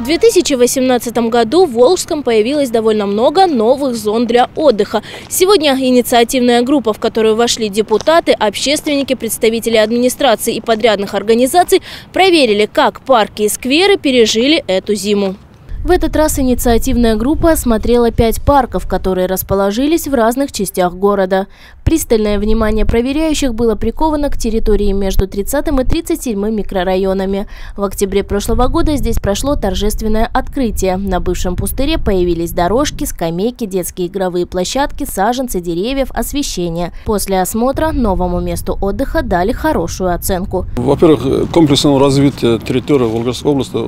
2018 году в Волжском появилось довольно много новых зон для отдыха. Сегодня инициативная группа, в которую вошли депутаты, общественники, представители администрации и подрядных организаций, проверили, как парки и скверы пережили эту зиму. В этот раз инициативная группа осмотрела 5 парков, которые расположились в разных частях города. Пристальное внимание проверяющих было приковано к территории между 30 и 37 микрорайонами. В октябре прошлого года здесь прошло торжественное открытие. На бывшем пустыре появились дорожки, скамейки, детские игровые площадки, саженцы деревьев, освещение. После осмотра новому месту отдыха дали хорошую оценку. Во-первых, комплексного развития территории Волгоградской области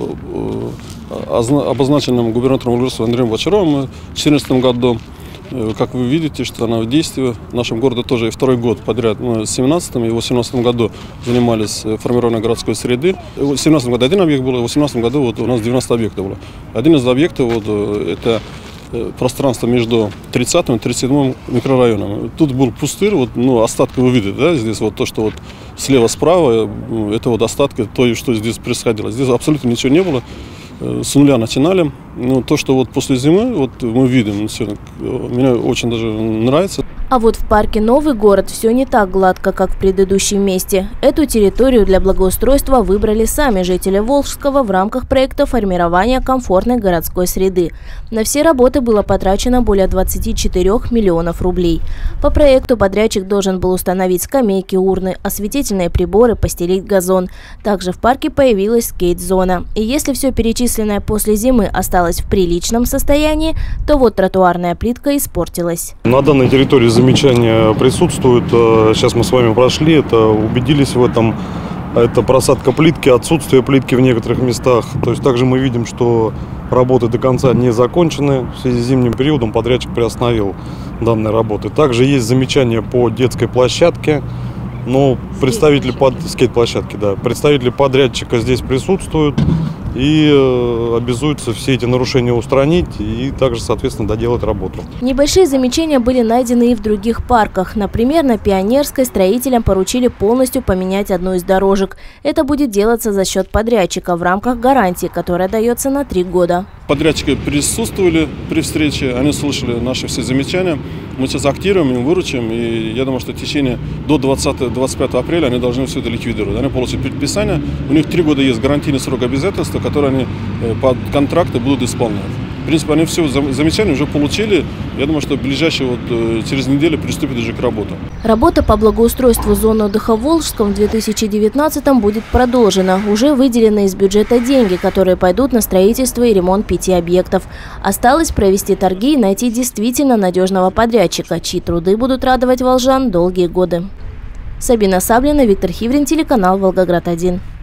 обозначенным губернатором Волгоградской Андреем Бочаровым в 2014 году. Как вы видите, что она в действии. В нашем городе тоже и второй год подряд. Мы в 2017 и 2018 году занимались формированием городской среды. В 2017 году один объект был, в 2018 году у нас 90 объектов было. Один из объектов это пространство между 30 и 37 микрорайоном. Тут был пустырь, остатки вы видите, да, здесь то, что слева-справа, это остатки того, что здесь происходило. Здесь абсолютно ничего не было. С нуля начинали. Но то, что после зимы мы видим, мне очень даже нравится. А вот в парке «Новый город» все не так гладко, как в предыдущем месте. Эту территорию для благоустройства выбрали сами жители Волжского в рамках проекта формирования комфортной городской среды. На все работы было потрачено более 24 миллионов рублей. По проекту подрядчик должен был установить скамейки, урны, осветительные приборы, постелить газон. Также в парке появилась скейт-зона. И если все перечисленное после зимы осталось в приличном состоянии, то тротуарная плитка испортилась. На данной территории замечания присутствуют. Сейчас мы с вами прошли, убедились в этом. Это просадка плитки, отсутствие плитки в некоторых местах. То есть также мы видим, что работы до конца не закончены. В связи с зимним периодом подрядчик приостановил данные работы. Также есть замечания по детской площадке. Представители скейт-площадки, представители подрядчика здесь присутствуют и обязуются все эти нарушения устранить и также, соответственно, доделать работу. Небольшие замечания были найдены и в других парках. Например, на Пионерской строителям поручили полностью поменять одну из дорожек. Это будет делаться за счет подрядчика в рамках гарантии, которая дается на 3 года. Подрядчики присутствовали при встрече, они слышали наши все замечания. Мы сейчас актируем, им выручим, и я думаю, что в течение до 20-25 апреля они должны все это ликвидировать. Они получат предписание, у них 3 года есть гарантийный срок обязательства, которые они под контракты будут исполнять. В принципе, они все замечания уже получили. Я думаю, что в ближайшие через неделю приступят уже к работе. Работа по благоустройству зоны отдыха в Волжском в 2019-м будет продолжена. Уже выделены из бюджета деньги, которые пойдут на строительство и ремонт 5 объектов. Осталось провести торги и найти действительно надежного подрядчика, чьи труды будут радовать волжан долгие годы. Сабина Саблина, Виктор Хиврин, телеканал Волгоград-1.